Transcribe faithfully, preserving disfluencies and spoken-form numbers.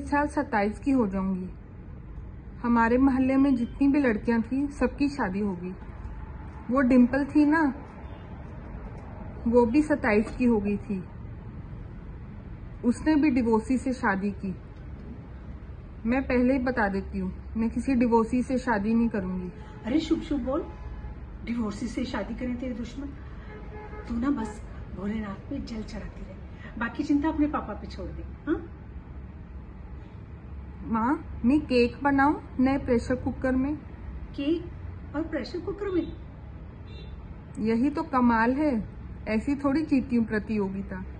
इस साल सत्ताईस की हो जाऊंगी। हमारे मोहल्ले में जितनी भी लड़कियां थी सबकी शादी होगी। वो डिम्पल थी ना, वो भी सत्ताईस की हो गई थी। उसने भी डिवोर्सी से शादी की। मैं पहले ही बता देती हूँ, मैं किसी डिवोर्सी से शादी नहीं करूंगी। अरे शुभ शुभ बोल, डिवोर्सी से शादी करें तेरे दुश्मन। तू ना बस भोलेनाथ पे जल चढ़ाती रहे, बाकी चिंता अपने पापा पे छोड़ दे। हाँ माँ, मैं केक बनाऊं नए प्रेशर कुकर में? केक और प्रेशर कुकर में? यही तो कमाल है, ऐसी थोड़ी जीती हूँ प्रतियोगिता।